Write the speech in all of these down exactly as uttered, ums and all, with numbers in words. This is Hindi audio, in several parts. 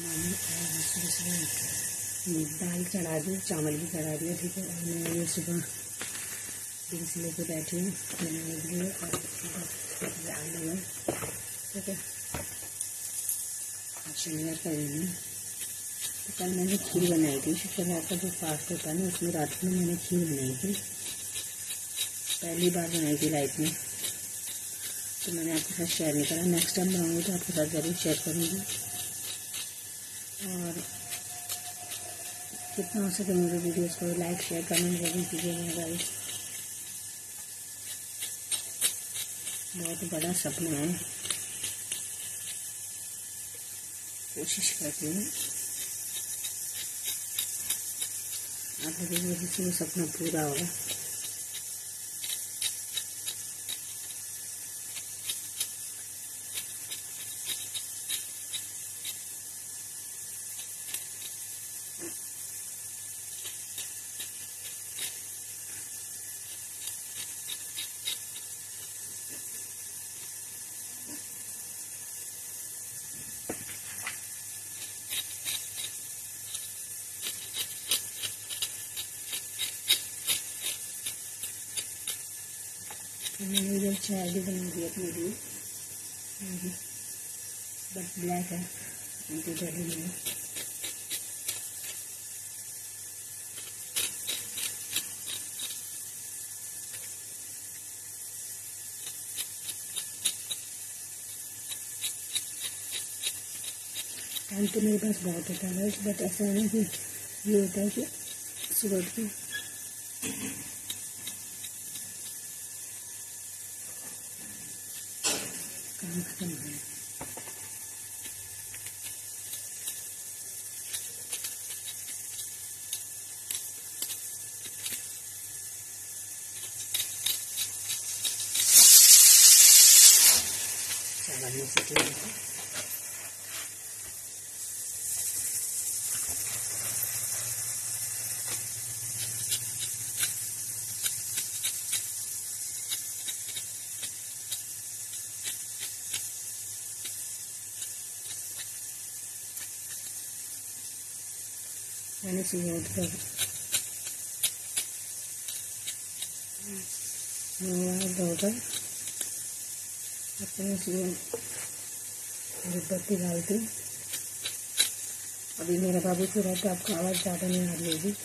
मैंने सुबह सुबह दाल चढ़ा दी, चावल भी चढ़ा दिया, ठीक है। और मैं ये सुबह बीन्स लेके बैठी हूँ बनाने के लिए और दाल लगा, ठीक है। आज शनिवार का दिन है, तो कल मैंने खीर बनाई थी। शुक्रवार का जो फास्ट होता है ना, उसमें रात में मैंने खीर बनाई थी, पहली बार बनाई थी लाइफ में, तो मैंने आपके साथ शेयर नहीं करा। नेक्स्ट टाइम बनाऊँगी तो आपके साथ ज़रूर शेयर करूँगी। और जितना हो सके मेरे वीडियोस को लाइक शेयर कमेंट जरूर कीजिएगा गाइस। बहुत बड़ा सपना है, कोशिश करती हूँ आप लोगों से वो सपना पूरा होगा। मैंने इधर चाय भी बना दी अपने लिए, बट ब्लैक है, उनकी डैडी में टाइम तो मेरे पास बहुत होता है, बट ऐसा है कि ये होता है कि सुबह उठ के काम खत्म हो गया। चावल में से मैंने सुबह उठ कर धोकर अपने सुबह बत्ती डालती। अभी मेरा बाबू सो रहा है तो आपको आवाज़ ज़्यादा नहीं आ रही होगी।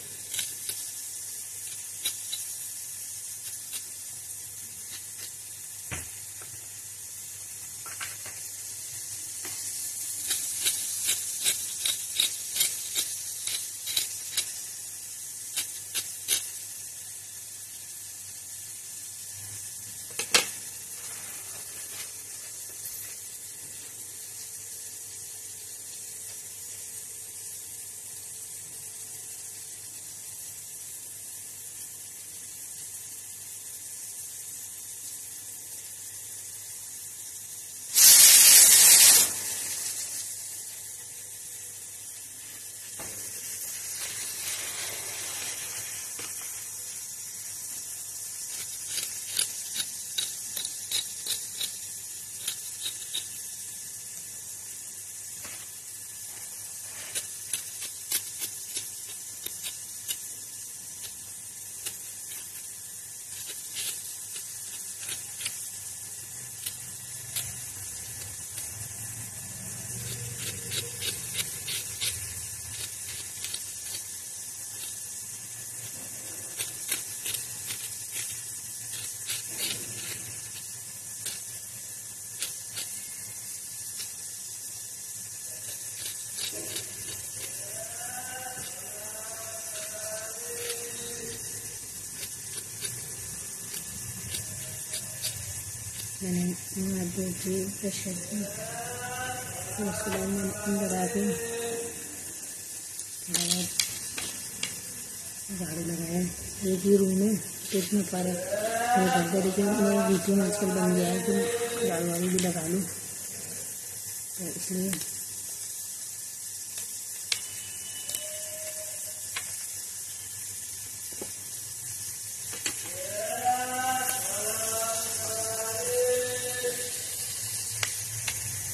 मैंने नहा धो ब्रश करके उसके बाद मैंने अंदर आके झाड़ू लगाया। एक ही रूम है तो इतना पारा नहीं करता, लेकिन मेरा वीडियो आजकल बन गया है कि झाड़ू वाड़ू भी लगा लूँ, तो इसलिए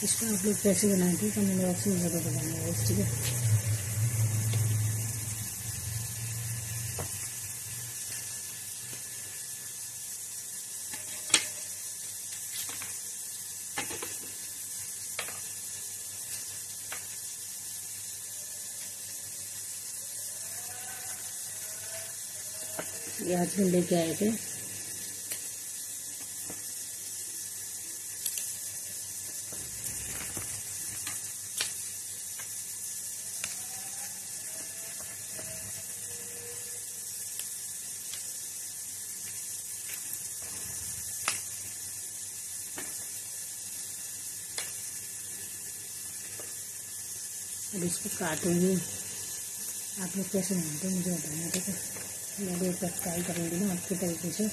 इसको आप लोग कैसे बनाते हैं कमेंट बॉक्स में ज़रूर बताना, ठीक है। ये हस्बैंड लेके आए थे, अब इसको काटूंगी। आप लोग कैसे बनाते हैं मुझे बताना, ठीक है। मैं भी एक बार ट्राई करूँगी ना आपके तरीके से,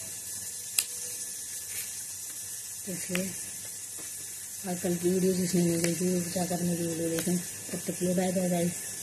तो इसलिए। और कल की वीडियो जिसने नहीं देखी वो जाकर मेरी वीडियो देखें। तब तक के लिए बाय बाय बाय।